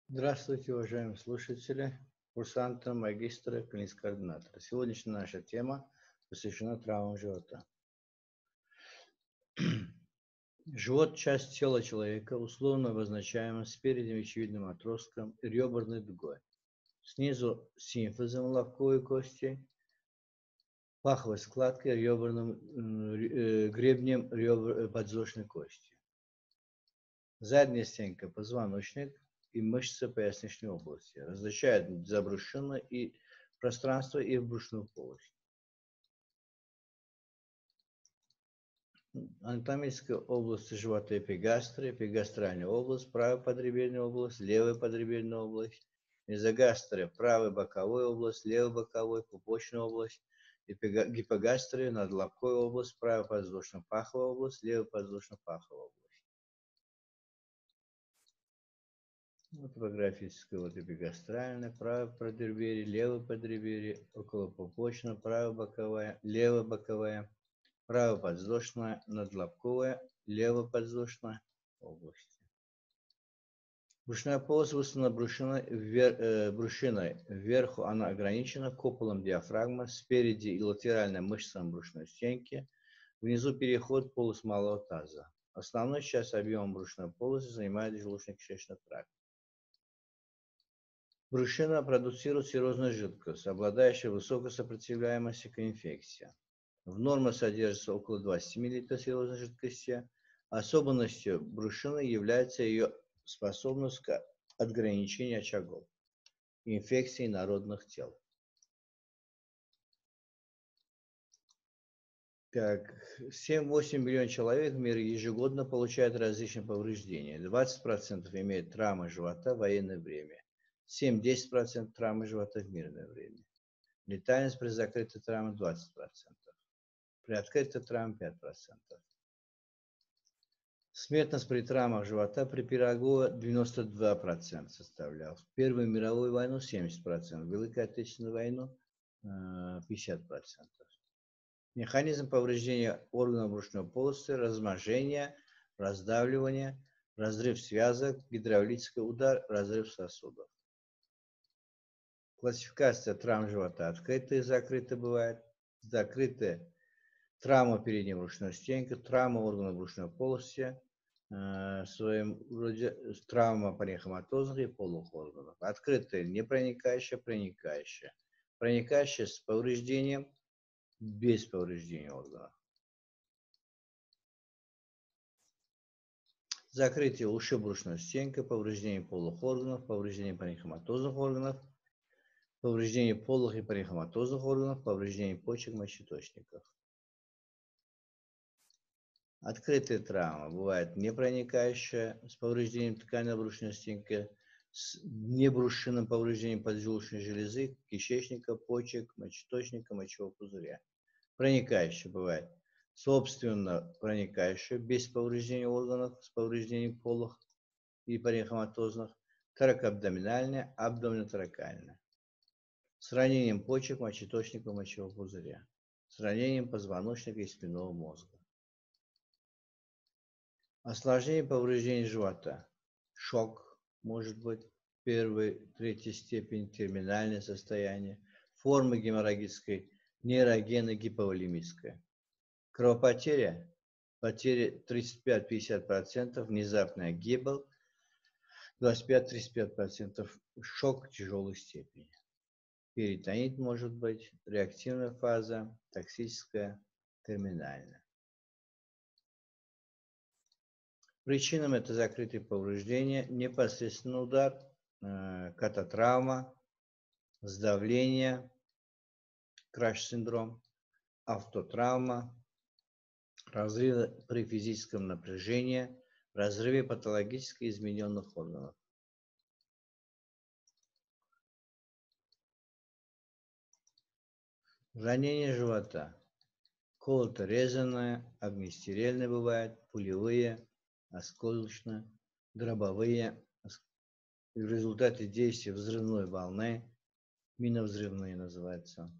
Здравствуйте, уважаемые слушатели, курсанты, магистры, клинические координаторы. Сегодняшняя наша тема посвящена травмам живота. Живот – часть тела человека, условно обозначаемая спереди мечевидным отростком и реберной дугой. Снизу симфизом лобковой кости, паховой складкой, реберным гребнем подвздошной кости. Задняя стенка – позвоночник и мышцы поясничной области. Различают за брюшину и пространство и в брюшную полость. Анатомическая область живота эпигастрия, эпигастральная область, правая подреберная область, левая подреберная область, мезогастрия, правая боковая область, левая боковая, пупочная область, гипогастрия, надлобковая область, правая подвздошно-паховая область, левая подвздошно-паховая область. Вот топографическая, вот эпигастральная, правая подреберье, левая подреберье, околопупочная, правая боковая, левая боковая, правая подвздошная, надлобковая, левая подвздошная области. Брюшная полость выставлена брюшиной. Вверху она ограничена куполом диафрагмы, спереди и латерально мышцами брюшной стенки, внизу переход полость малого таза. Основную часть объема брюшной полости занимает желудочно-кишечный тракт. Брюшина продуцирует серозную жидкость, обладающую высокой сопротивляемостью к инфекциям. В норме содержится около 20 мл серозной жидкости. Особенностью брюшины является ее способность к ограничению очагов инфекций народных тел. Так, 7-8 миллионов человек в мире ежегодно получают различные повреждения. 20% имеют травмы живота в военное время. 7-10% травмы живота в мирное время. Летальность при закрытой травме 20%. При открытой травме 5%. Смертность при травмах живота при Пирогово 92% составлял. В Первую мировую войну 70%, в Великую Отечественную войну 50%. Механизм повреждения органов брюшной полости, разможение, раздавливание, разрыв связок, гидравлический удар, разрыв сосудов. Классификация травм живота. Открытые и закрытые бывает. Закрытые травма передней брюшной стенки, травма органов брюшной полости, в своем роде травма паренхиматозных и полых органов. Открытые непроникающая, проникающая. Проникающая с повреждением, без повреждения органов. Закрытие ушиб брюшной стенки, повреждение полых органов, повреждение паренхиматозных органов, повреждение полых и паренхиматозных органов, повреждение почек, мочеточников. Открытая травма бывает непроникающая, с повреждением ткани брюшной стенки, с небрюшинным повреждением поджелудочной железы, кишечника, почек, мочеточника, мочевого пузыря. Проникающая бывает собственно проникающая, без повреждения органов, с повреждением полых и паренхиматозных, торакоабдоминальная, абдоминоторакальная. С ранением почек, мочеточника, мочевого пузыря. С ранением позвоночника и спинного мозга. Осложнение повреждения живота. Шок может быть первой, третьей степени, терминальное состояние, форма геморрагической, нейрогенная, гиповолемическая. Кровопотеря, потеря 35-50%, внезапная гибель, 25-35%, шок тяжелой степени. Перитонит может быть, реактивная фаза, токсическая, терминальная. Причинам это закрытие повреждения, непосредственно удар, кататравма, сдавление, краш-синдром, автотравма, разрывы при физическом напряжении, разрыве патологически измененных органов. Ранение живота. Колото-резанное, огнестерельное бывает, пулевые, осколочные, дробовые, в результате действия взрывной волны, миновзрывные называются.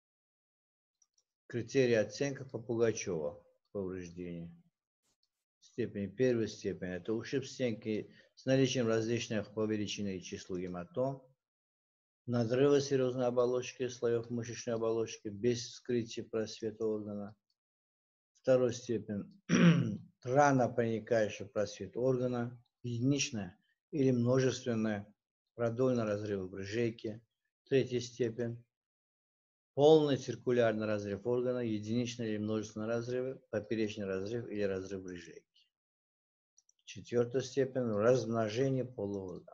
Критерии оценки по Пугачеву повреждения. степени. Первая степень – это ушиб стенки с наличием различных по величине и числу гематом, надрыва серьезной оболочки, слоев мышечной оболочки, без вскрытия просвета органа. Вторая степень – рано проникающая в просвет органа, единичная или множественная, продольный разрыв брыжейки. Третья степень – полный циркулярный разрыв органа, единичный или множественный разрывы, поперечный разрыв или разрыв брыжейки. Четвертая степень – размножение полуоргана.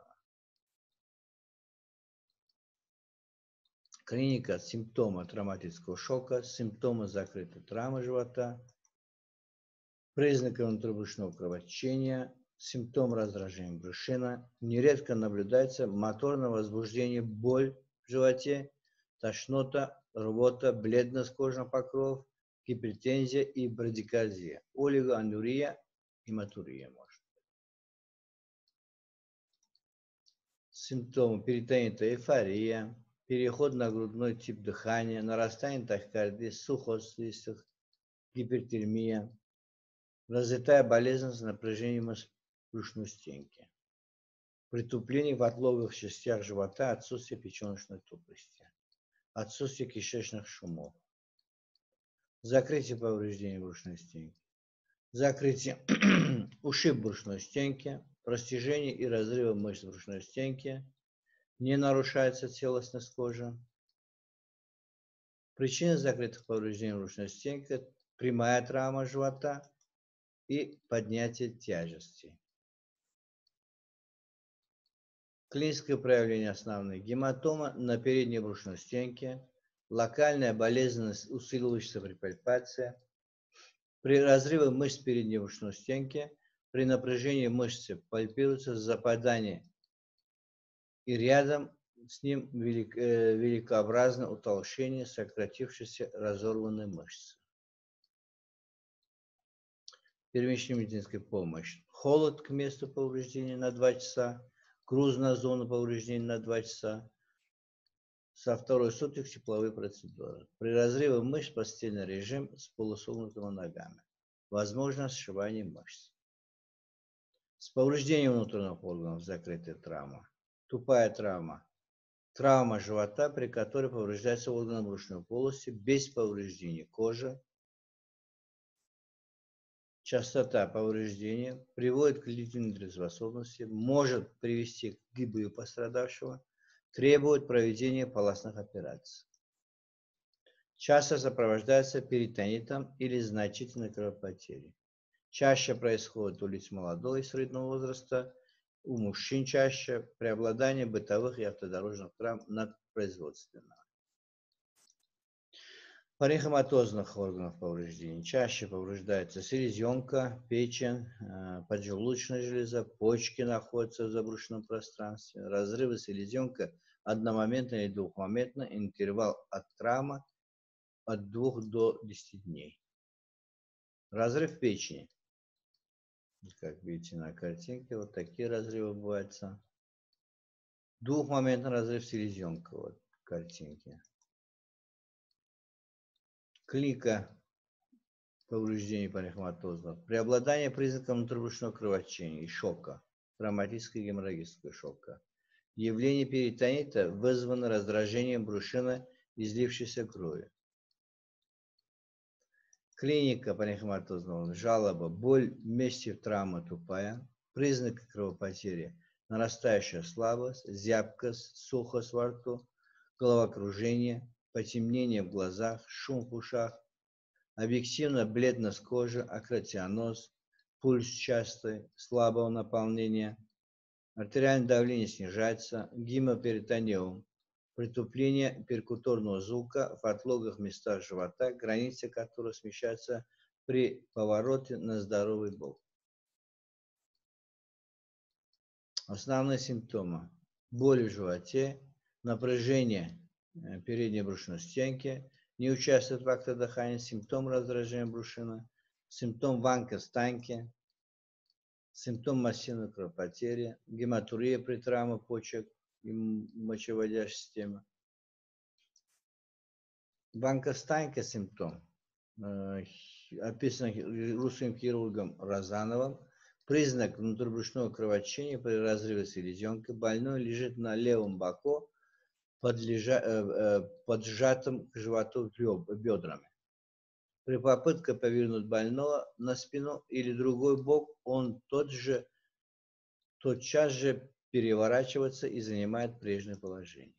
Клиника симптома травматического шока, симптомы закрытой травмы живота, признаки внутрибрюшного кровотечения, симптом раздражения брюшина. Нередко наблюдается моторное возбуждение, боль в животе, тошнота, рвота, бледность кожных покровов, гипертензия и брадикардия, олигоанурия, гематурия может. Симптомы перитонита, эйфория, переход на грудной тип дыхания, нарастание тахикардии, сухость в слизистых, гипертермия, разлетая болезненность, напряжение мышц брюшной стенки, притупление в отлоговых частях живота, отсутствие печеночной тупости, отсутствие кишечных шумов, закрытие повреждений брюшной стенки, закрытие ушиб брюшной стенки, растяжение и разрывы мышц брюшной стенки, не нарушается целостность кожи. Причина закрытых повреждений брюшной стенки – прямая травма живота и поднятие тяжести. Клиническое проявление основное – гематома на передней брюшной стенке, локальная болезненность, усиливающаяся при пальпации, при разрыве мышц передней брюшной стенки, при напряжении мышцы пальпируется западание и рядом с ним великообразное утолщение сократившейся разорванной мышцы. Первичная медицинская помощь. Холод к месту повреждения на 2 часа, груз на зону повреждения на 2 часа. Со второй суток тепловые процедуры. При разрыве мышц постельный режим с полусогнутыми ногами. Возможно сшивание мышц. С повреждением внутренних органов закрытая травма. Тупая травма. Травма живота, при которой повреждается органы брюшной полости без повреждения кожи. Частота повреждения приводит к длительной трудоспособности, может привести к гибели пострадавшего, требует проведения полостных операций. Часто сопровождается перитонитом или значительной кровопотерей. Чаще происходит у лиц молодого и среднего возраста, у мужчин чаще преобладание бытовых и автодорожных травм над производственными. Паренхематозных органов повреждений. Чаще повреждается селезенка, печень, поджелудочная железа, почки находятся в забрюшенном пространстве. Разрывы селезенка одномоментно или двухмоментно, интервал от травмы от 2 до 10 дней. Разрыв печени. Как видите на картинке, вот такие разрывы бывают. Двухмоментный разрыв селезенка, вот картинки. Клика повреждений паренхематозных. Преобладание признаков внутрибрюшного кровотечения и шока, травматического и геморрагического шока. Явление перитонита вызвано раздражением брюшины, излившейся крови. Клиника паренхематозного. Жалоба, боль вместе травма тупая. Признаки кровопотери. Нарастающая слабость, зябкость, сухость во рту, головокружение, потемнение в глазах, шум в ушах, объективно бледность кожи, акратионоз, пульс частый, слабого наполнения, артериальное давление снижается, гемоперитониум, притупление перкуторного звука в отлогах местах живота, границы которых смещаются при повороте на здоровый бок. Основные симптомы. Боль в животе, напряжение передней брюшной стенки, не участвует в актах дыхания, симптом раздражения брюшины, симптом ванка-станки, симптом массивной кровопотери, гематурия при травме почек и мочеводящей системы. Ванка-станка симптом описан русским хирургом Розановым. Признак внутрибрюшного кровотечения при разрыве селезенки. Больной лежит на левом боку, поджатым к животу бедрами. При попытке повернуть больного на спину или другой бок, он тотчас же переворачивается и занимает прежнее положение.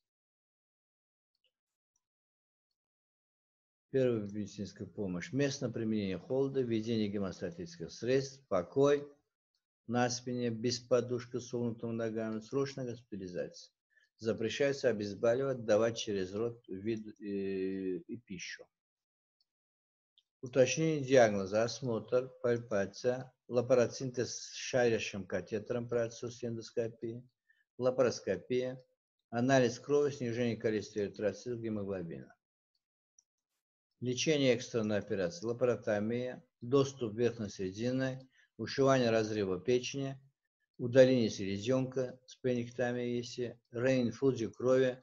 Первая медицинская помощь. Местное применение холода, введение гемостатических средств, покой на спине, без подушки с согнутыми ногами, срочная госпитализация. Запрещается обезболивать, давать через рот и пищу. Уточнение диагноза, осмотр, пальпация, лапароцинтез с шарящим катетером при отсутствии эндоскопии, лапароскопия, анализ крови, снижение количества эритроцитов, гемоглобина. Лечение экстренной операции, лапаротомия, доступ верхнесрединной, ушивание разрыва печени, удаление селезенка, спленэктомия, если реинфузия крови,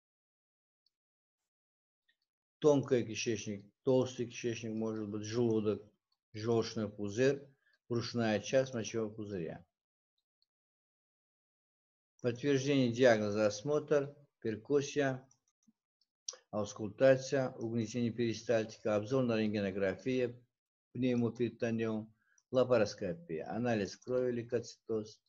тонкий кишечник, толстый кишечник, может быть, желудок, желчный пузырь, брюшная часть мочевого пузыря. Подтверждение диагноза, осмотр, перкуссия, аускультация, угнетение перистальтика, обзорная рентгенография, пневмоперитониум, лапароскопия, анализ крови, лейкоцитоз.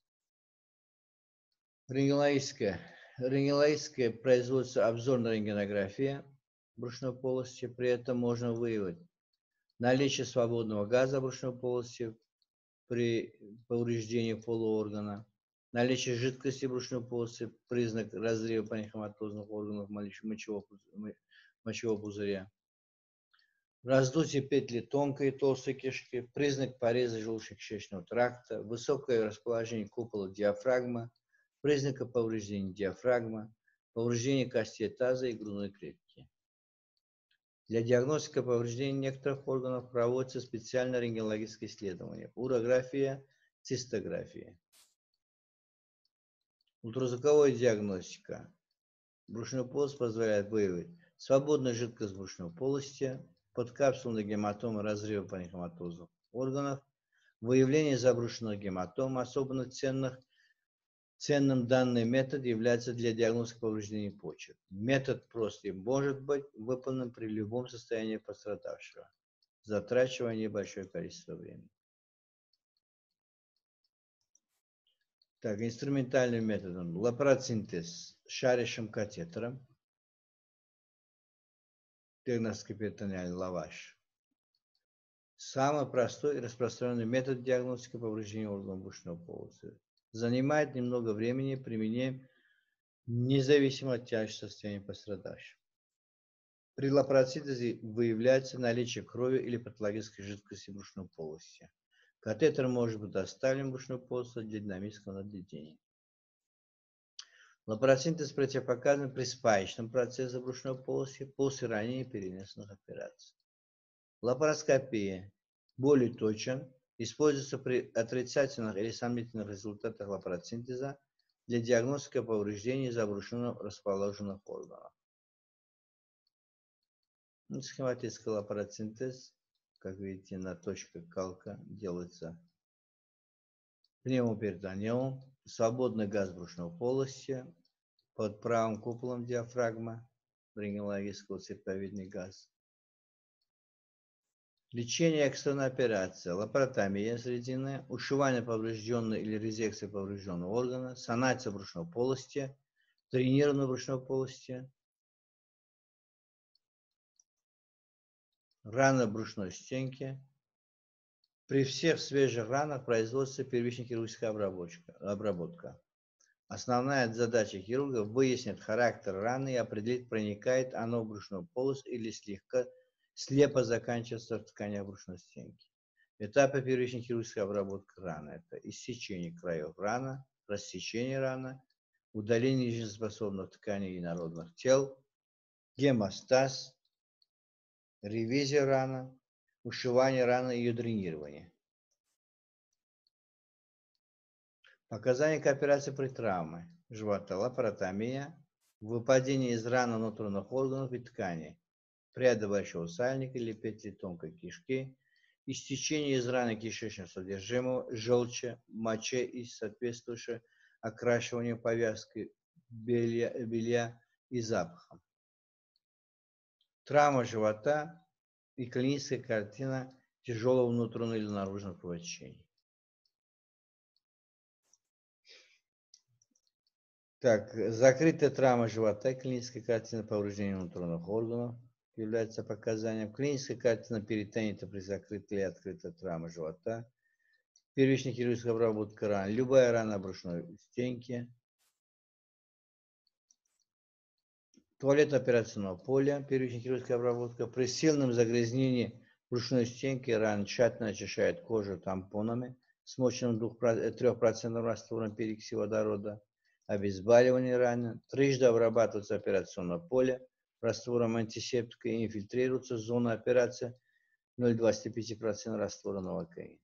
Рентгенологическая производится обзорная рентгенография брюшной полости, при этом можно выявить наличие свободного газа брюшной полости при повреждении полуоргана, наличие жидкости брюшной полости, признак разрыва паренхиматозных органов мочевого пузыря, раздутие петли тонкой и толстой кишки, признак пореза желудочно-кишечного тракта, высокое расположение купола диафрагмы, признаки повреждения диафрагмы, повреждение костей таза и грудной клетки. Для диагностики повреждений некоторых органов проводится специальное рентгенологическое исследование, урография, цистография. Ультразвуковая диагностика брюшной полости позволяет выявить свободную жидкость брюшной полости, подкапсульные гематомы, разрывы паренхиматозных органов, выявление забрюшенных гематом. Особенно ценным данный метод является для диагностики повреждений почек. Метод прост и может быть выполнен при любом состоянии пострадавшего, затрачивая небольшое количество времени. Так, инструментальным методом лапароцинтез с шарящим катетером, диагностико-перитонеальный лаваш. Самый простой и распространенный метод диагностики повреждения органов брюшной полости. Занимает немного времени, применяем независимо от тяжести состояния пострадавшего. При лапароцинтезе выявляется наличие крови или патологической жидкости брюшной полости. Катетер может быть оставлен в брюшной полости для динамического наблюдения. Лапароцинтез противопоказан при спаечном процессе брюшной полости после ранее перенесенных операций. Лапароскопия более точен, используется при отрицательных или сомнительных результатах лапароцинтеза для диагностики повреждений забрюшно расположенных органов. Схематический лапароцинтез, как видите, на точках калка делается пневмоперитониум, свободный газ брюшной полости, под правым куполом диафрагмы, рентгенологического цирковидный газ. Лечение экстренной операции, лапаротомия срединная, ушивание поврежденного или резекция поврежденного органа, санация брюшной полости, дренирование брюшной полости, рана брюшной стенки. При всех свежих ранах производится первичная хирургическая обработка. Основная задача хирурга – выяснить характер раны и определить, проникает оно в брюшную полость или слепо заканчивается в тканях брюшной стенки. Этапы первичной хирургической обработки раны – это иссечение краев раны, рассечение раны, удаление жизнеспособных тканей и инородных тел, гемостаз, ревизия раны, ушивание раны и ее дренирование. Показания к операции при травме живота, лапаротомия, выпадение из раны внутренних органов и тканей. пряда большого сальника или петли тонкой кишки, истечение из раны кишечного содержимого, желчи, моче и соответствующее окрашивание повязки белья и запахом. Травма живота и клиническая картина тяжелого внутреннего или наружного кровотечения. Так, закрытая травма живота и клиническая картина повреждения внутренних органов является показанием. Клиническая картина перитонита при закрытой или открытой травме живота. Первичная хирургическая обработка ран. Любая рана брюшной стенки. Туалет операционного поля. Первичная хирургическая обработка. При сильном загрязнении брюшной стенки ран тщательно очищает кожу тампонами, смоченным 3% раствором перекиси водорода. Обезболивание раны. Трижды обрабатывается операционное поле раствором антисептика и инфильтрируется зона операции 0,25% раствора новокаина.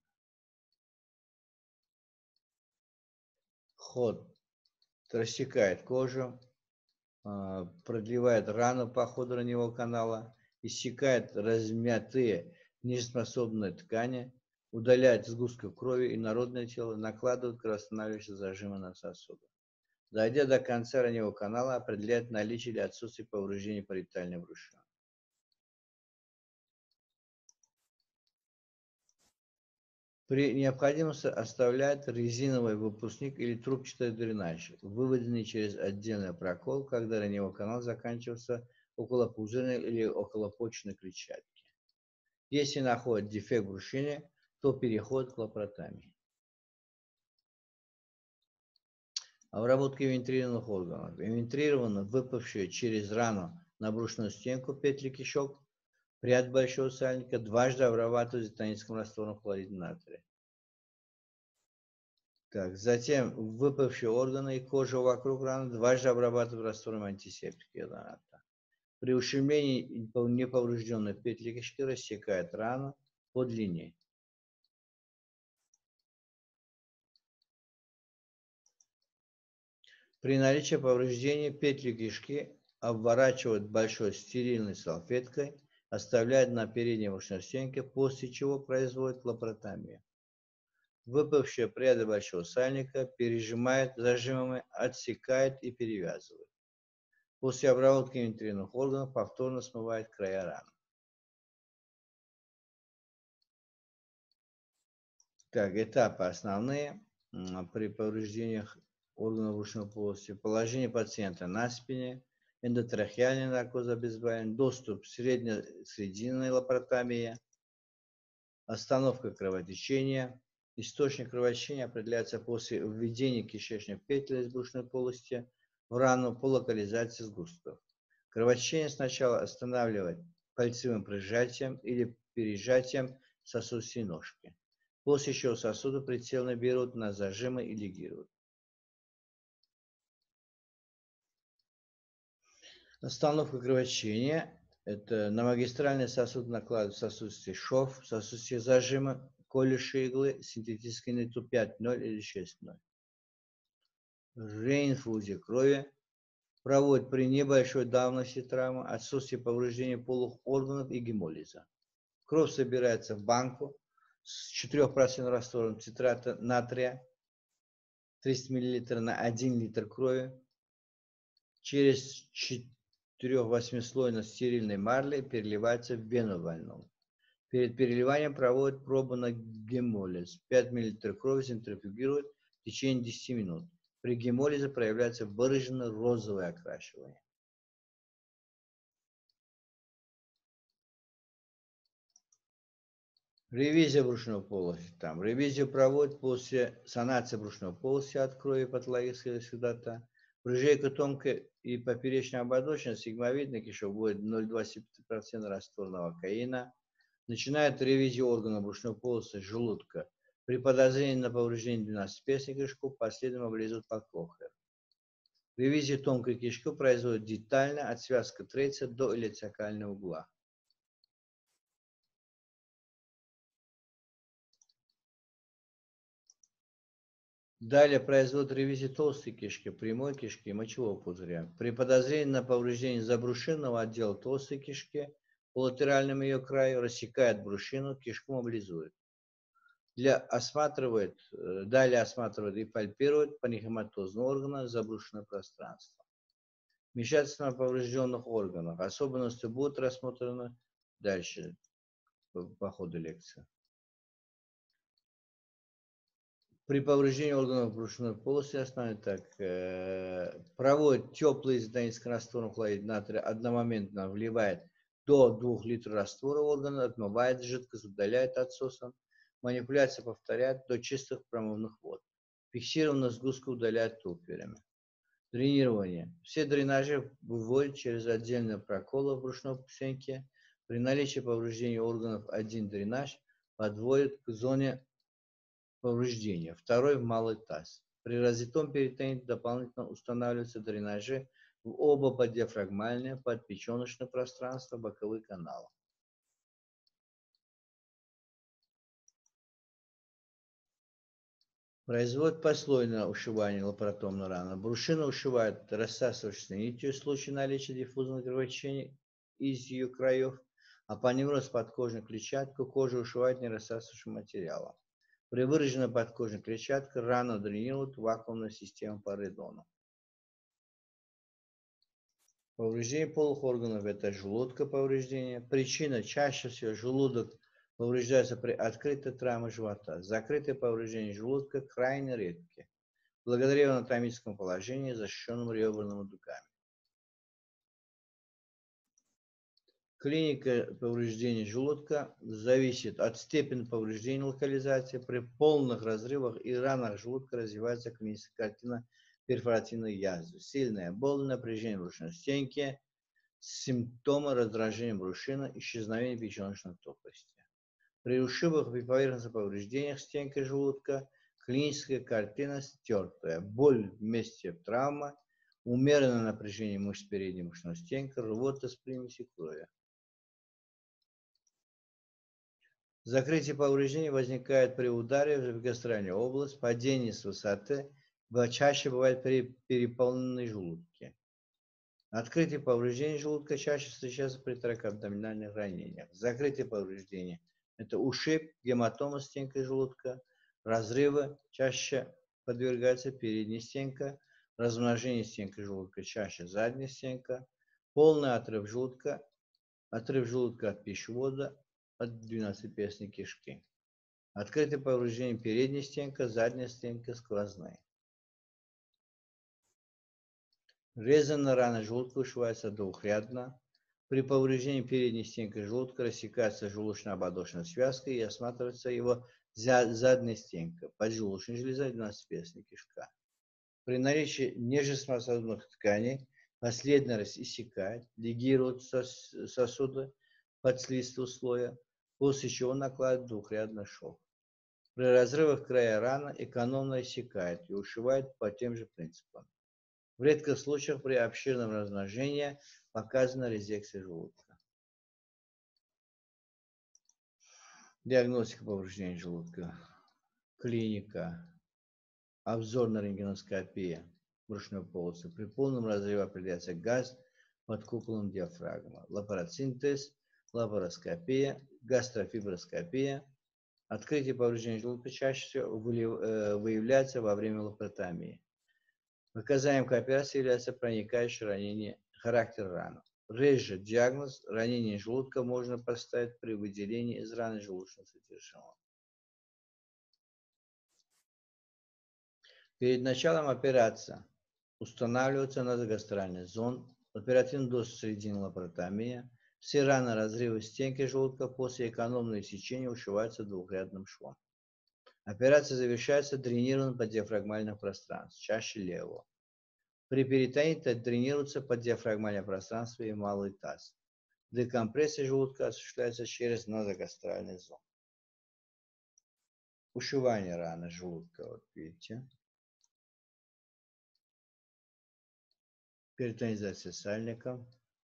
Ход рассекает кожу, продлевает рану по ходу раневого канала, иссякает размятые нежизнеспособные ткани, удаляет сгустки крови и народное тело, накладывает кровоостанавливающие зажимы на сосуды. Дойдя до конца раневого канала, определяет наличие или отсутствие повреждений париетальной брюшины. При необходимости оставляет резиновый выпускник или трубчатый дренаж, выведенный через отдельный прокол, когда раневой канал заканчивается около пузырной или околопочечной клетчатки. Если находят дефект в брюшине, то переход к лапаротомии. Обработка вентрированных органов. Вентрированно выпавшие через рану на брюшную стенку петли кишок, пряд большого сальника дважды обрабатывают изотоническим раствором хлорида натрия. Так, затем выпавшие органы и кожа вокруг раны дважды обрабатывают раствором антисептика ионата. При ущемлении неповрежденной петли кишки рассекает рану по длине. При наличии повреждения петли кишки обворачивают большой стерильной салфеткой, оставляют на передней брюшной стенке, после чего производят лапаротомию. Выпавшие пряды большого сальника пережимают зажимами, отсекают и перевязывают. После обработки вентринных органов повторно смывают края раны. Так, этапы основные при повреждениях органов брюшной полости. Положение пациента на спине, эндотрахеальный наркоз обезболивания, доступ срединной лапаротомии, остановка кровотечения. Источник кровотечения определяется после введения кишечных петель из брюшной полости в рану по локализации сгустков. Кровотечение сначала останавливать пальцевым прижатием или пережатием сосудистой ножки, после чего сосуды прицельно берут на зажимы и лигируют. Остановка кровотечения – это на магистральный сосуд накладывают сосудистый шов, сосудистые зажимы, колющие иглы, синтетические ниту 5,0 или 6,0. Реинфузия крови проводят при небольшой давности травмы, отсутствии повреждения полых органов и гемолиза. Кровь собирается в банку с 4% раствором цитрата натрия, 300 мл на 1 литр крови, через 4-8-слойной стерильной марлей переливается в вену больного. Перед переливанием проводят пробу на гемолиз. 5 мл крови центрифугируют в течение 10 минут. При гемолизе проявляется выраженное розовое окрашивание. Ревизия брюшной полости. Ревизию проводят после санации брюшной полости от крови патологического следата. Прижейка тонкой и поперечной ободочной сигмовидной кишок будет 0,25% растворного каина. Начинает ревизию органа брюшной полости желудка. При подозрении на повреждение 12-перстной кишку последовательно облизывают под кохлеем. Ревизию тонкой кишки производят детально от связка трейца до илиоцакального угла. Далее производят ревизию толстой кишки, прямой кишки и мочевого пузыря. При подозрении на повреждение забрюшинного отдела толстой кишки по латеральному ее краю, рассекает брюшину, кишку облизует. Далее осматривает и пальпирует паренхиматозные органы, забрюшенное пространство. Вмешательство на поврежденных органах. Особенности будут рассмотрены дальше по ходу лекции. При повреждении органов брюшной полости основной проводит теплый изотонический раствор хлорид натрия, одномоментно вливает до 2 литров раствора органа, отмывает жидкость, удаляет отсосом. Манипуляция повторяет до чистых промывных вод. Фиксированную сгустку удаляет тупперами. Дренирование. Все дренажи выводят через отдельные проколы в брюшной стенке. При наличии повреждения органов один дренаж подводит к зоне повреждения, второй в малый таз. При развитом перитоните дополнительно устанавливаются дренажи в оба поддиафрагмальные, подпеченочное пространство, боковые каналы. Производит послойное ушивание лапаротомной раны. Брюшина ушивает рассасывающейся нитью в случае наличия диффузного кровотечения из ее краев, а по невроз подкожной клетчатку кожа ушивает нерассасывающим материалом. При выраженной подкожной клетчатке рану дренируют вакуумную систему по редону. Повреждение полых органов – это желудка повреждение. Причина чаще всего желудок повреждается при открытой травме живота. Закрытые повреждения желудка крайне редки, благодаря его анатомическому положению, защищенному реберными дугами. Клиника повреждения желудка зависит от степени повреждения локализации. При полных разрывах и ранах желудка развивается клиническая картина перфоративной язвы. Сильная боль, напряжение брюшной стенки, симптомы раздражения брюшины, исчезновение печеночной топости. При ушибах и поверхностных повреждениях стенки желудка клиническая картина стертая, боль в месте травмы, умеренное напряжение мышц передней брюшной стенки, рвота с примесью крови. Закрытие повреждений возникает при ударе в гастральную область, падении с высоты, чаще бывает при переполненной желудке. Открытие повреждений желудка чаще встречается при торакоабдоминальных ранениях. Закрытие повреждений – это ушиб, гематома стенки желудка, разрывы, чаще подвергается передняя стенка, размножение стенки желудка чаще задняя стенка, полный отрыв желудка от пищевода, от двенадцатиперстной кишки. Открытое повреждение передней стенки, задняя стенка, сквозная. Резанная рана желудка ушивается двухрядно. При повреждении передней стенки желудка рассекается желудочно-ободочная связка и осматривается его задняя стенка, поджелудочная железа, двенадцатиперстная кишка. При наличии нежизнеспособных тканей последний раз иссякает, лигируют сосуды подслизистого слоя, после чего накладывают двухрядный шов. При разрывах края раны экономно иссякает и ушивает по тем же принципам. В редких случаях при обширном размножении показана резекция желудка. Диагностика повреждений желудка. Клиника. Обзорная рентгеноскопия брюшной полости. При полном разрыве определяется газ под куполом диафрагмы. Лапароцинтез, лапароскопия, гастрофиброскопия. Открытие повреждений желудка чаще всего выявляется во время лапаротомии. Показанием к операции является проникающее ранение, характер раны. Реже диагноз ранения желудка можно поставить при выделении из раны желудочного содержимого. Перед началом операции устанавливается назогастральный зонд, оперативный доступ середины лапаротомия. Все раны, разрывы стенки желудка после экономного сечения ушиваются двухрядным швом. Операция завершается дренированием поддиафрагмальных пространств, чаще левого. При перитоните дренируется поддиафрагмальное пространство и малый таз. Декомпрессия желудка осуществляется через назогастральный зонд. Ушивание раны желудка, вот видите. Перитонизация сальника.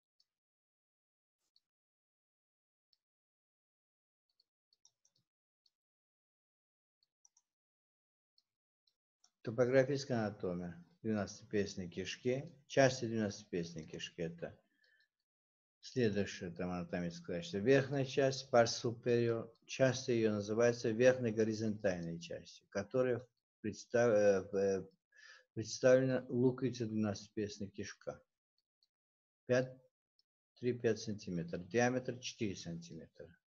Топографическая анатомия двенадцатиперстной кишки. Части двенадцатиперстной кишки – это Следующая там анатомическое качество. Верхняя часть, pars superior, часто ее называется верхней горизонтальной частью, которая представлена луковицей двенадцатиперстной кишка. 3-5 см, диаметр 4 см.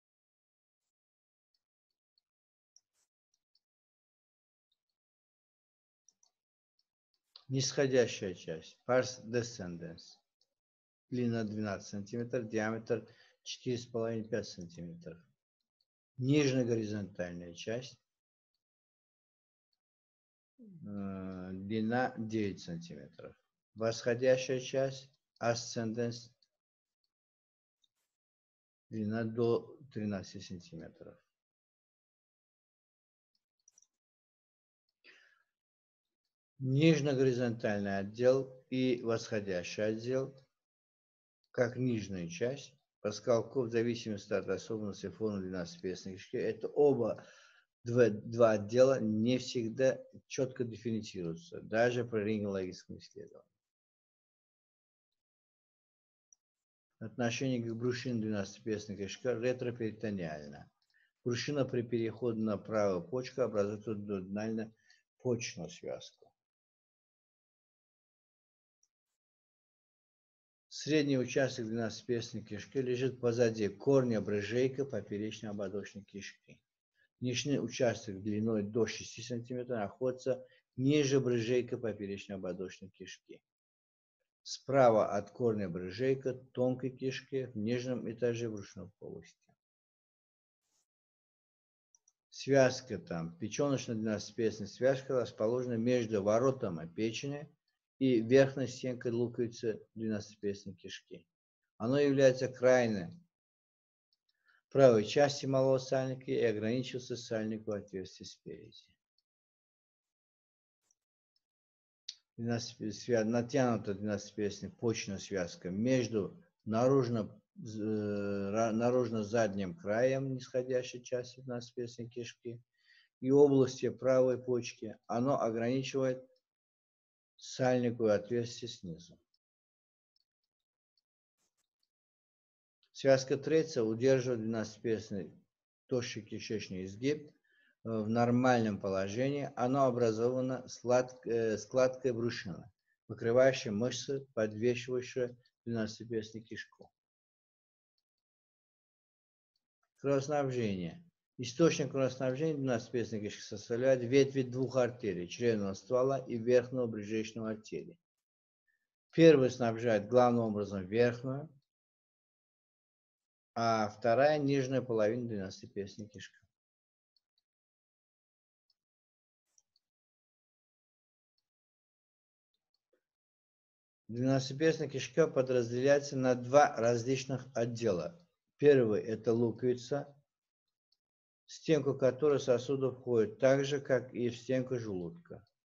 Нисходящая часть, pars descendens, длина 12 см, диаметр 4,5-5 см. Нижняя горизонтальная часть, длина 9 см. Восходящая часть, ascendens, длина до 13 см. Нижнегоризонтальный отдел и восходящий отдел, как нижняя часть, поскольку в зависимости от особенностей формы двенадцатиперстной кишки, это два отдела не всегда четко дифференцируются, даже при рентгенологическом исследовании. Отношение к брюшине двенадцатиперстной кишки ретроперитониально. Брюшина при переходе на правую почку образует дуоденально-почечную связку. Средний участок двенадцатиперстной кишки лежит позади корня брыжейка поперечной ободочной кишки. Нижний участок длиной до 6 см находится ниже брыжейка поперечной ободочной кишки. Справа от корня брыжейка тонкой кишки в нижнем этаже брюшной полости. Связка там, печеночно-двенадцатиперстная связка расположена между воротами печени и верхней стенкой луковицы двенадцатиперстной кишки. Оно является крайней правой части малого сальника и ограничивается сальниковым отверстием спереди. Натянута двенадцатиперстная почечная связка между наружно-задним краем нисходящей части двенадцатиперстной кишки и областью правой почки. Оно ограничивает сальниковое отверстие снизу. Связка третья удерживает двенадцатиперстный тощий кишечный изгиб в нормальном положении. Оно образовано складкой брюшины, покрывающей мышцы, подвешивающие двенадцатиперстную кишку. Кровоснабжение. Источник кровоснабжения двенадцатиперстной кишки составляет ветви двух артерий, чревного ствола и верхнего брюшечного артерии. Первая снабжает главным образом верхнюю, а вторая нижняя половина двенадцатиперстной кишки. Двенадцатиперстная кишка подразделяется на два различных отдела. Первый – это луковица, в стенку которой сосуды входят так же, как и в стенку желудка.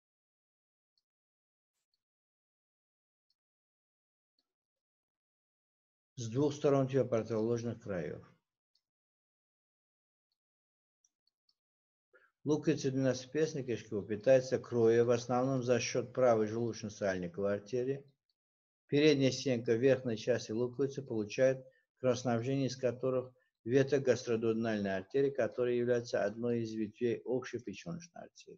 С двух сторон противоположных краев. Луковица двенадцатиперстной кишки питается кровью в основном за счет правой желудочно-сальниковой артерии. Передняя стенка верхней части луковицы получает кровоснабжение, из которых веток гастродуоденальной артерии, которая является одной из ветвей общей печеночной артерии.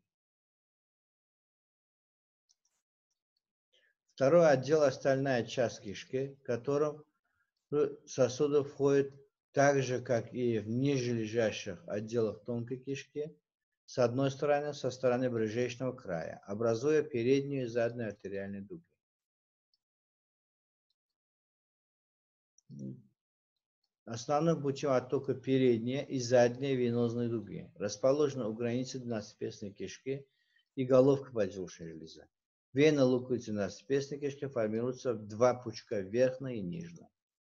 Второй отдел – остальная часть кишки, в котором сосуды входят так же, как и в нижележащих отделах тонкой кишки, с одной стороны, со стороны брыжечного края, образуя переднюю и заднюю артериальные дуги. Основным путем оттока передняя и задняя венозные дуги расположены у границы двенадцатиперстной кишки и головки подвздошной железы. Вена луковицы двенадцатиперстной кишки формируются в два пучка, верхняя и нижняя.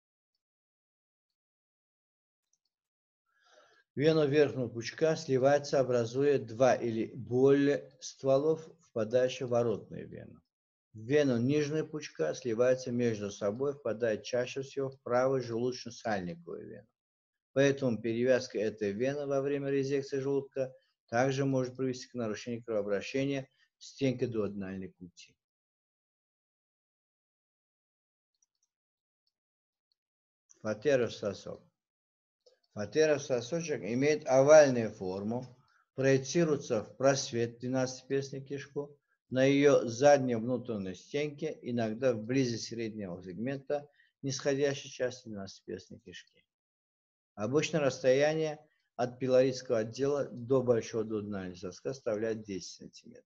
Вена верхнего пучка сливается, образуя два или более стволов, впадающих в воротную вену. В вену нижнего пучка сливается между собой, впадая чаще всего в правую желудочно-сальниковую вену. Поэтому перевязка этой вены во время резекции желудка также может привести к нарушению кровообращения в стенке дуоденальной пути. Фатеров сосок. Фатеров сосочек имеет овальную форму, проецируется в просвет 12-перстной кишку, на ее задней внутренней стенке, иногда вблизи среднего сегмента нисходящей части 12-перстной кишки. Обычно расстояние от пилоридского отдела до большого дуоденального соска составляет 10 см.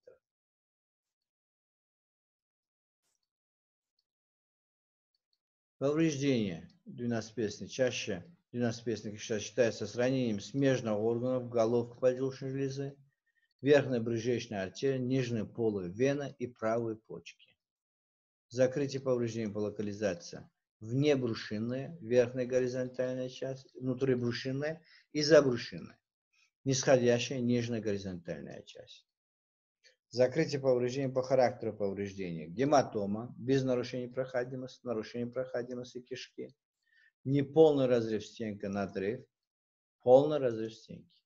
Повреждение 12-перстной чаще 12-перстной кишки считается с ранением смежных органов головки поджелудочной железы, верхняя брюшечная артерия, нижние полые вены и правые почки. Закрытие повреждений по локализации внебрюшинная, верхняя горизонтальная часть, внутрибрюшинная и забрюшинная, нисходящая нижняя горизонтальная часть. Закрытие повреждений по характеру повреждения. Гематома без нарушения проходимости кишки, неполный разрыв стенки, надрыв, полный разрыв стенки.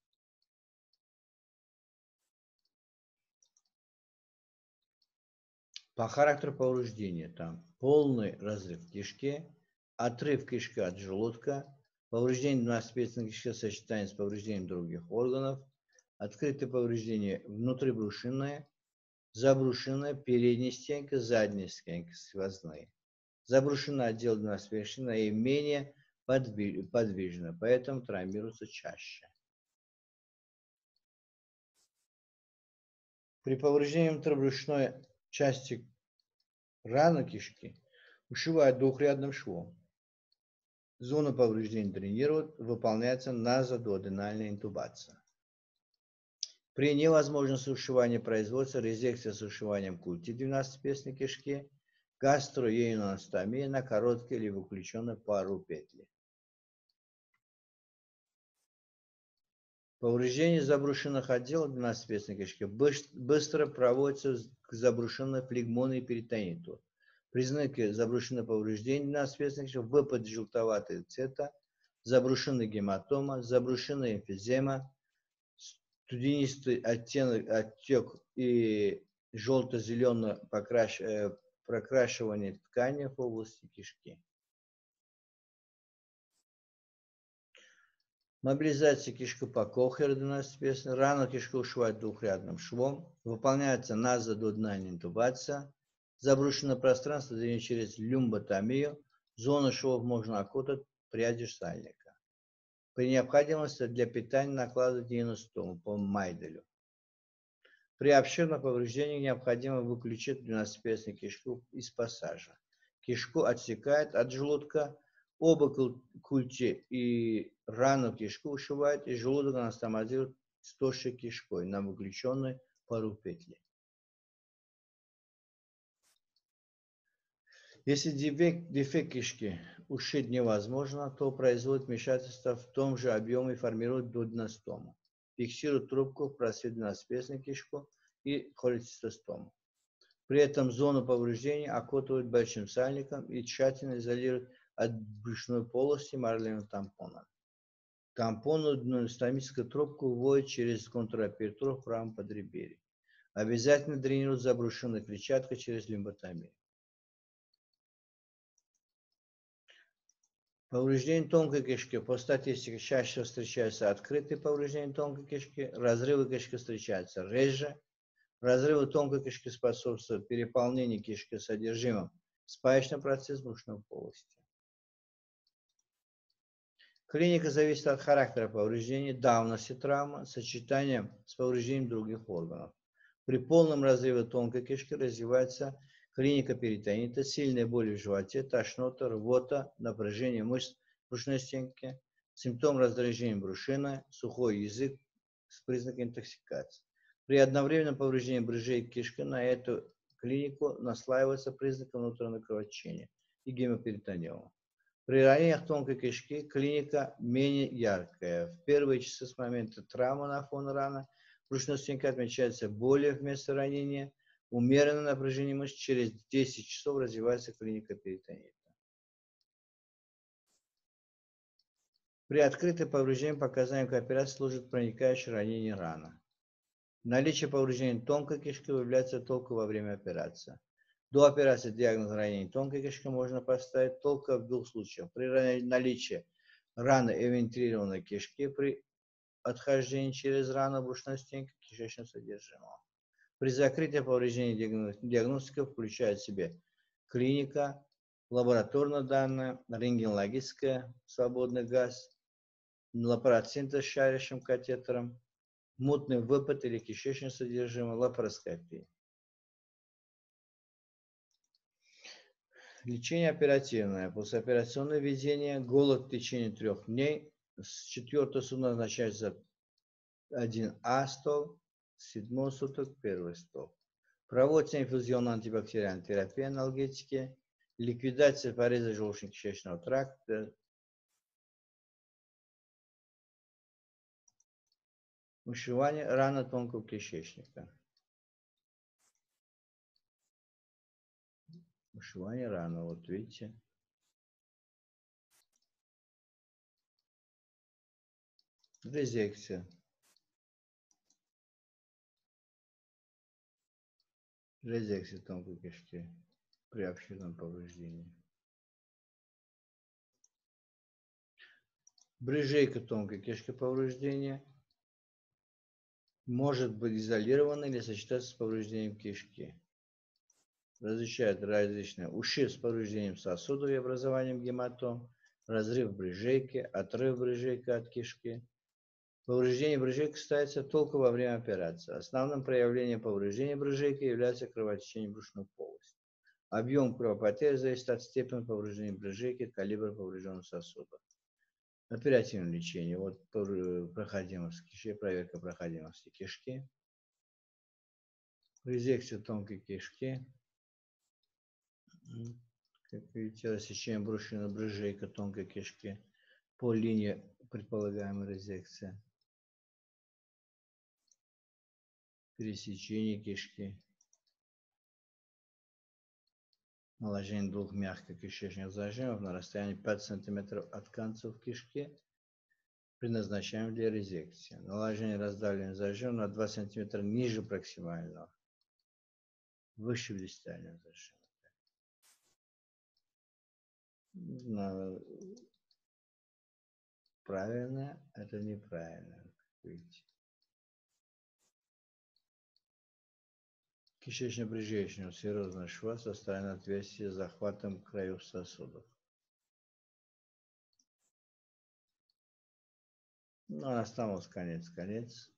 По характеру повреждения там полный разрыв кишки, отрыв кишки от желудка, повреждение 12-перстной кишки сочетание с повреждением других органов, открытое повреждение внутрибрюшинное, забрюшинная, передняя стенка, задняя стенка сквозные. Забрюшинный отдел 12-перстной наименее подвижно, поэтому травмируется чаще. При повреждении внутрибрюшной части раны кишки ушивают двухрядным швом. Зона повреждения дренирует, выполняется назодуоденальная интубация. При невозможности ушивания производится резекция с ушиванием культи 12-перстной кишки, гастроеносtomия на короткие или выключенные пару петли. Повреждение забрюшинных отделов 12-перстной кишки быстро проводится к забрюшинной флегмону и перитониту. Признаки забрюшинного повреждения 12-перстной кишки: выпад желтоватого цвета, забрюшинная гематома, забрюшинная эмфизема, студенистый отек и желто-зеленое прокрашивание ткани в области кишки. Мобилизация кишки по Кохлеру 12-перстной. Рану кишку ушивают двухрядным швом. Выполняется назодуоденальная интубация. Забрюшинное пространство дренируется через люмботомию. Зону швов можно окутать прядью сальника. При необходимости для питания накладывать гиеностому по Майделю. При обширном повреждении необходимо выключить 12-перстную кишку из пассажа. Кишку отсекает от желудка. Оба культи и рану кишку ушивают, и желудок анастомозирует с толщей кишкой на выключенной пару петли. Если дефект кишки ушить невозможно, то производит вмешательство в том же объеме и формирует дуоденостому. Фиксирует трубку в просвет 12-перстной кишку и холецистостому. При этом зону повреждения окутывают большим сальником и тщательно изолируют от брюшной полости марлевым тампоном. Тампонную дуоденостомическую трубку вводят через контрапертуру в правом подреберье. Обязательно дренируют забрюшинную клетчатку через лимботомию. Повреждение тонкой кишки. По статистике чаще встречаются открытые повреждения тонкой кишки, разрывы кишки встречаются реже. Разрывы тонкой кишки способствуют переполнению кишки содержимым спаечный процесс брюшной полости. Клиника зависит от характера повреждений, давности травмы, сочетания с повреждением других органов. При полном разрыве тонкой кишки развивается клиника перитонита, сильные боли в животе, тошнота, рвота, напряжение мышц брюшной стенки, симптом раздражения брюшины, сухой язык с признаками интоксикации. При одновременном повреждении брюшной кишки на эту клинику наслаиваются признаки внутреннего кровотечения и гемоперитониома. При ранениях тонкой кишки клиника менее яркая. В первые часы с момента травмы на фоне раны брюшной стенки отмечается боли вместо ранения, умеренное напряжение мышц, через 10 часов развивается клиника перитонита. При открытом повреждении показанием к операции служит проникающее ранение раны. Наличие повреждений тонкой кишки выявляется только во время операции. До операции диагноз ранения тонкой кишки можно поставить только в двух случаях. При наличии раны эвентрированной кишки, при отхождении через рану брюшной стенки кишечного содержимого. При закрытии повреждений диагностика включает в себе клиника, лабораторные данные, рентгенологическая, свободный газ, лапароцинтез с шарящим катетером, мутный выпад или кишечное содержимое, лапароскопия. Лечение оперативное. Послеоперационное введение, голод в течение 3 дней. С 4 суток назначается 1А стол, с 7 суток 1 стол. Проводится инфузионная антибактериальная терапия, анальгетики, ликвидация пореза желудочно-кишечного тракта, ушивание раны тонкого кишечника. Ушивание раны, вот видите. Резекция. Резекция тонкой кишки при обширном повреждении. Брыжейка тонкой кишки повреждения может быть изолирована или сочетаться с повреждением кишки. Различают различные ушиб с повреждением сосудов и образованием гематом, разрыв брыжейки, отрыв брыжейки от кишки. Повреждение брыжейки ставится только во время операции. Основным проявлением повреждения брыжейки является кровотечение брюшной полости. Объем кровопотери зависит от степени повреждения брыжейки, калибра поврежденных сосудов. Оперативное лечение. Вот проходимость кишки, проверка проходимости кишки. Резекция тонкой кишки. Как видите, рассечение брюшной брыжейка тонкой кишки по линии предполагаемой резекции. Пересечение кишки. Наложение 2 мягких кишечных зажимов на расстоянии 5 см от концов кишки, предназначаемых для резекции. Наложение раздавленных зажимов на 2 см ниже проксимального, выше дистального зажима. Правильно, это неправильно, как видите. Кишечно-брыжеечного серозного шва со стороны отверстия с захватом краев сосудов. Остался конец.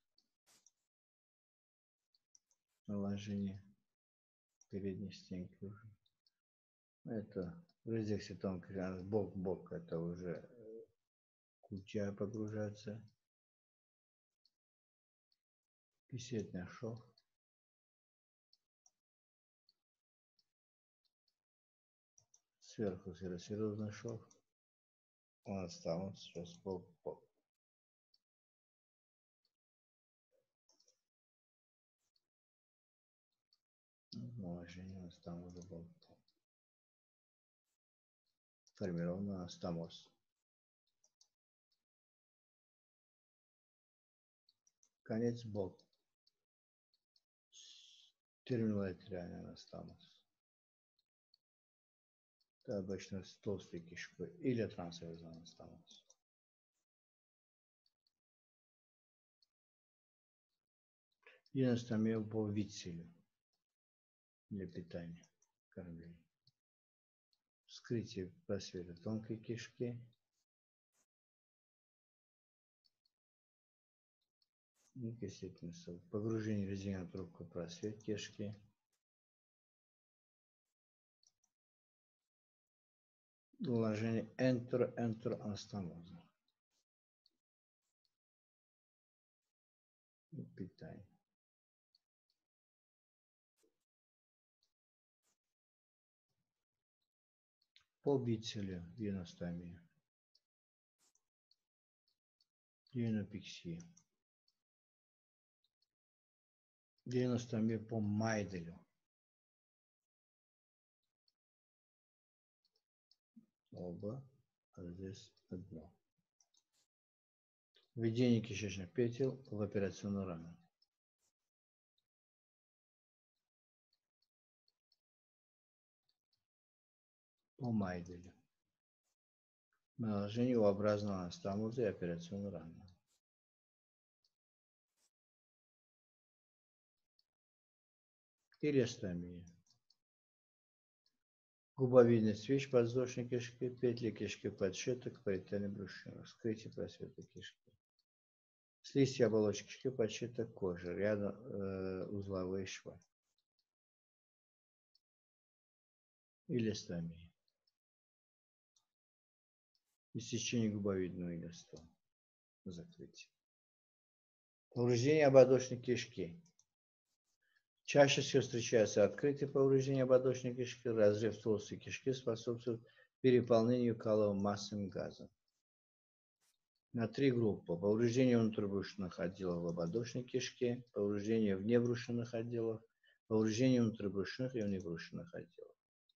Наложение передней стенки уже. Это резекция тонкой, бок, это уже культя погружается. Кисетный шов. Сверху серозный шов. Он остался сейчас бок. Наложение анастомоза бок. Формирован анастомоз. Конец бок. Терминолатеральный анастомоз. Это обычно с толстой кишкой или трансверсальный анастомоз. И анастомия по вицелю для питания, кормления. Вскрытие просвета тонкой кишки. И кисетный сок. Погружение резиновой трубки в просвет кишки. Наложение энтероанастомоза. И питание. По бицелю веностомия. Венопексия. Веностомия по Майделю. Оба, а здесь одно. Введение кишечных петель в операционную рану. Майделе. Наложение U-образного анастомоза и операционной раны. Илиостомия. Губовидный свеч подвздошной кишки, петли кишки подшиток, париетальной брюшины, вскрытие просвета кишки. Слизь оболочки кишки подшиток кожи, рядом узловые швы. Илиостомия. Иссечение губовидного илиостома. Закрытие. Повреждение ободочной кишки. Чаще всего встречается открытие повреждения ободочной кишки, разрыв толстой кишки способствует переполнению каловым массами газа. На 3 группы. Повреждение внутрибрюшных отделов в ободочной кишке, повреждение внебрюшных отделов, повреждение внутрибрюшных и внебрюшных отделов.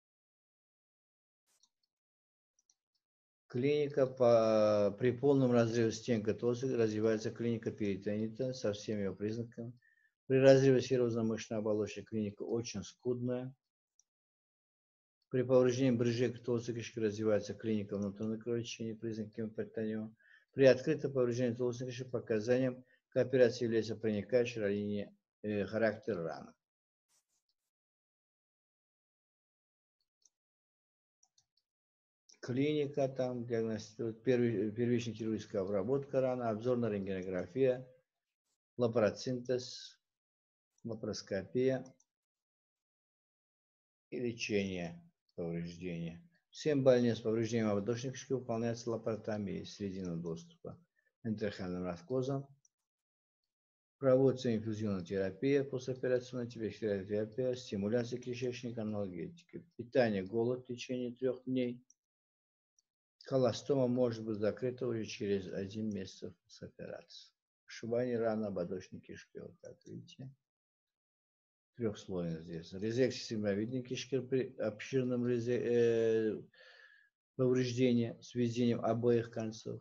Клиника при полном разрыве стенка толстой развивается клиника перитонита со всеми его признаками. При разрыве серозно-мышечной оболочки клиника очень скудная. При повреждении брыжейки толстой кишки развивается клиника внутреннего кровотечения, признаками перитониума. При открытом повреждении толстой кишки показанием к операции является проникающий ранение характер раны. Клиника, там диагностирует первичная хирургическая обработка раны, обзорная рентгенография, лапароцинтез, лапароскопия и лечение повреждения. Всем больным с повреждением ободочной кишки выполняется лапаротомия срединного доступа энтерохальным наркозом. Проводится инфузионная терапия, послеоперационная терапия, стимуляция кишечника, анальгетики. Питание, голод в течение 3 дней. Холостома может быть закрыта уже через 1 месяц с операцией. Сшивание раны ободочной кишки, вот как видите. 3-слойно здесь. Резекция сигмовидной кишки при обширном повреждении с введением обоих концов.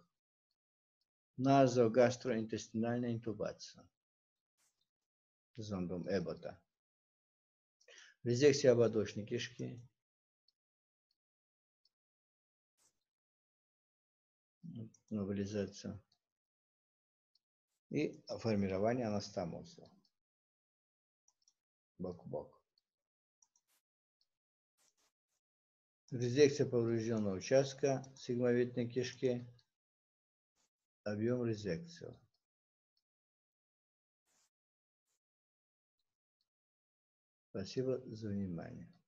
Назогастроинтестинальная интубация зондом Эббота. Резекция ободочной кишки. Вылизация. И формирование анастомоза. Бок-бок. Резекция поврежденного участка сигмовидной кишки. Объем резекции. Спасибо за внимание.